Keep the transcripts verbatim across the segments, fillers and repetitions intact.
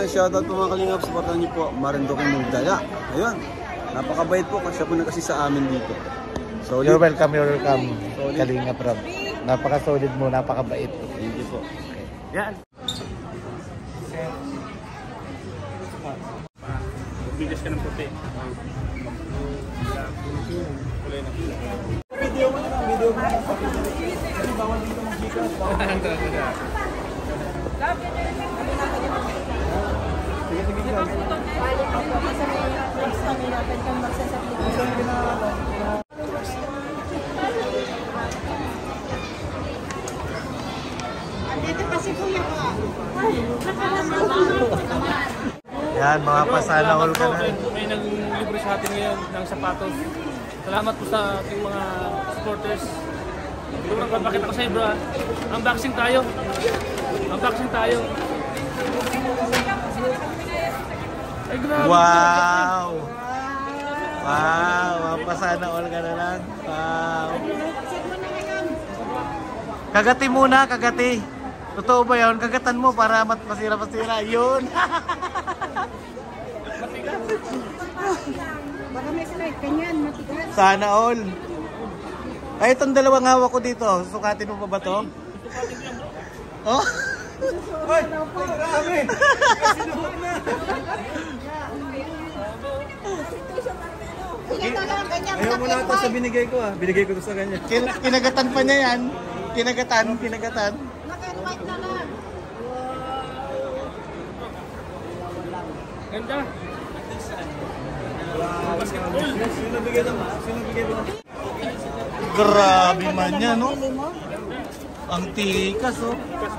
shoutout po mga kalingap. Supportan niyo po Marinduque Mugdala. Ayun. Napakabait po kasi po na kasi sa amin dito. Solid. You're welcome, you're welcome. Solid. Kalingap Rob. Napaka-solid mo, napakabait. Thank you po. Okay. Yan. Bigas ka ng puti. Kulay na. Video mo na, video mo na. Bawal dito ng bigas. Sige, sige, sige. Andito kasi kuya ko. Yan, mga pasana all ka na. May naglibre sa atin ngayon ng sapatos. Salamat po sa ating mga supporters. Ito lang papakita ko sa iyo, bro. Unboxing tayo. Unboxing tayo. Ay, grabe. Wow! Wow! Mga pasana all ka na lang. Wow! Kagati muna, kagati. Totoo ba yun? Kagatan mo para mat masira-masira. Yun! Baka may slide kanyan, matigas. Sana all. Ay, itong dalawang hawak ko dito. Sukatin mo pa ba to? Oh? Hoy! Grabe! Sinuhog na! Ayaw mo na ito sa binigay ko ah. Binigay ko ito sa kanya. Kin kinagatan pa niya yan. Kinagatan, kinagatan. Naka-invite na lang. Ganda. Sino bigay naman? Sino bigay mo? Grabe man yan, no? Ang tikas, oh.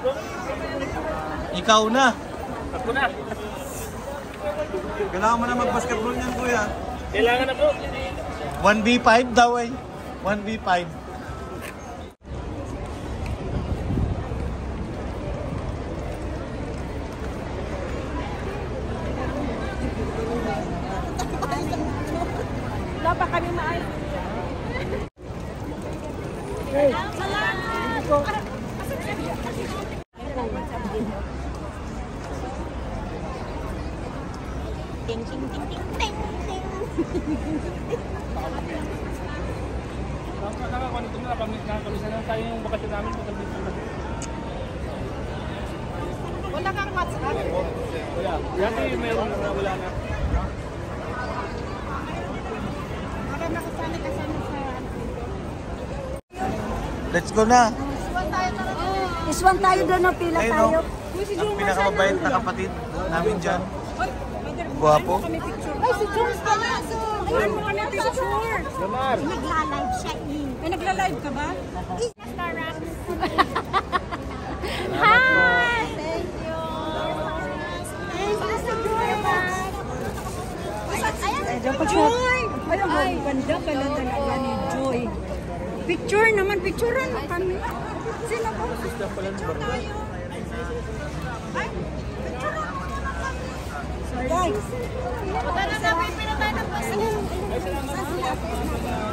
Ikaw na. Ako na. Kailangan mo na mag-basketball niyan, kuya. Kailangan na po. one v five daw eh. one v five. Wala pa kami maayos. Hey. Ting ting ting ting ting ting. Nakakakuha nito na nakakamisan na tayo yung bakasyon namin. Wala kang WhatsApp. Wala. Dati mayroon na wala na. Baka makasali ka sana sa... Let's go na. Iswan tayo talaga. Iswan tayo doon, napila Ayun, tayo. no? Ang pinakamabait na kapatid namin dyan. Guwapo. Ay, si George pala. Ayun mo kami picture. Nagla-live siya eh. Ay, nagla-live ka ba? Starbucks. Hi! Thank you. Thank you so much. Joy! Ay, ang ganda pala talaga ni Joy. Picture naman, picturean mo kami. Sino po? Picture tayo. Ay, picturean mo naman kami. Guys, punta na namin, pinatay ng bus.